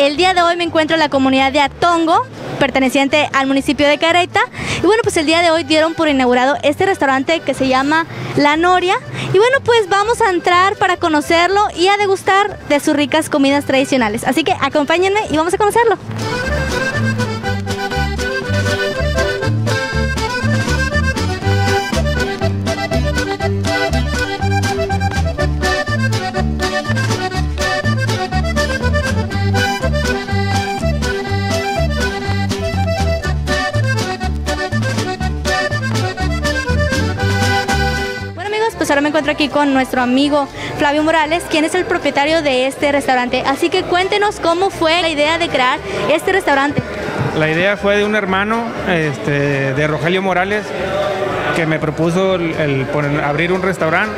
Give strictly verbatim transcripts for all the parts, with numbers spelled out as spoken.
el día de hoy me encuentro en la comunidad de Atongo, perteneciente al municipio de Cadereyta. Y bueno, pues el día de hoy dieron por inaugurado este restaurante que se llama La Noria. Y bueno, pues vamos a entrar para conocerlo y a degustar de sus ricas comidas tradicionales. Así que acompáñenme y vamos a conocerlo. Pues ahora me encuentro aquí con nuestro amigo Flavio Morales, quien es el propietario de este restaurante. Así que cuéntenos cómo fue la idea de crear este restaurante. La idea fue de un hermano, este, de Rogelio Morales, que me propuso el, el poner, abrir un restaurante.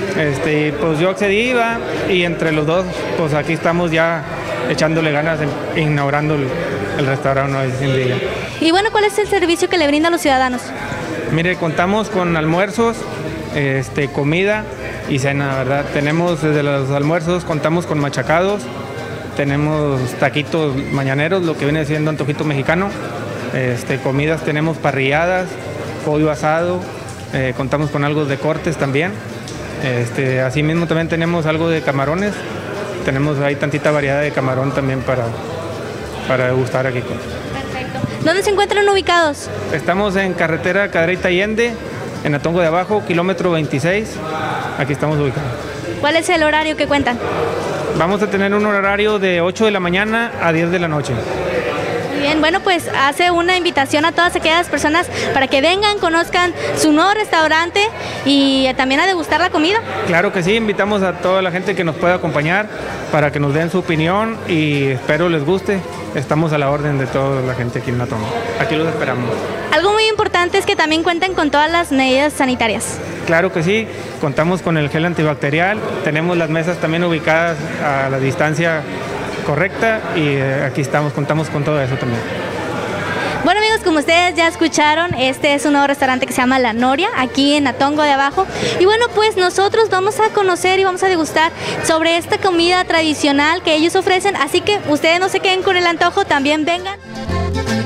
Este, pues yo accedí, iba, y entre los dos, pues aquí estamos ya echándole ganas, inaugurando el, el restaurante hoy en día. Y bueno, ¿cuál es el servicio que le brinda a los ciudadanos? Mire, contamos con almuerzos, Este, comida y cena, ¿verdad? Tenemos desde los almuerzos, contamos con machacados, tenemos taquitos mañaneros, lo que viene siendo antojito mexicano, este, comidas tenemos parrilladas, pollo asado, eh, contamos con algo de cortes también, este, asimismo también tenemos algo de camarones, tenemos ahí tantita variedad de camarón también para, para degustar aquí. Perfecto. ¿Dónde se encuentran ubicados? Estamos en carretera Cadereyta Allende, en Atongo de Abajo, kilómetro veintiséis, aquí estamos ubicados. ¿Cuál es el horario que cuentan? Vamos a tener un horario de ocho de la mañana a diez de la noche. Muy bien, bueno, pues hace una invitación a todas aquellas personas para que vengan, conozcan su nuevo restaurante y también a degustar la comida. Claro que sí, invitamos a toda la gente que nos pueda acompañar para que nos den su opinión y espero les guste. Estamos a la orden de toda la gente aquí en Atongo. Aquí los esperamos. Algo muy importante es que también cuenten con todas las medidas sanitarias. Claro que sí, contamos con el gel antibacterial, tenemos las mesas también ubicadas a la distancia correcta y aquí estamos, contamos con todo eso también. Bueno amigos, como ustedes ya escucharon, este es un nuevo restaurante que se llama La Noria, aquí en Atongo de Abajo. Y bueno, pues nosotros vamos a conocer y vamos a degustar sobre esta comida tradicional que ellos ofrecen, así que ustedes no se queden con el antojo, también vengan.